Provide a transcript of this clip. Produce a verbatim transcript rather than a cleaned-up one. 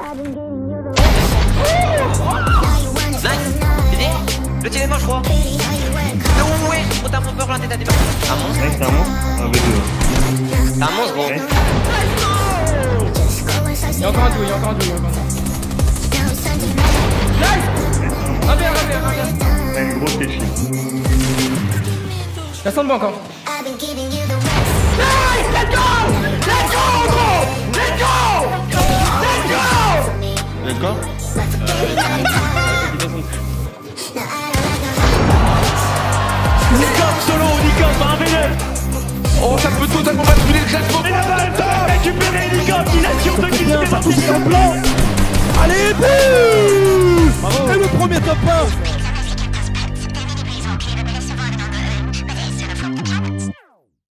Le tir est mort, je crois. Le ououé, oh t'as mon peur là, t'es à des balles. Un monstre. Ouais, c'est un monstre. Un V deux. C'est un monstre, gros. Ouais. Il y a encore un duo, il y a encore un duo, il y a encore un duo. Nice. Reviens, reviens, reviens. T'as une grosse défi. La sonde encore. Nice, let's go! Let's go, gros! Let's go! Let's go! Let's go. Nicom solo, Nicom par un V neuf. Oh, ça peut totalement basculer le classement. Et la balle va récupérer Nicom qui l'assure de qui fait partie en blanc. Allez, boum! Et le premier top un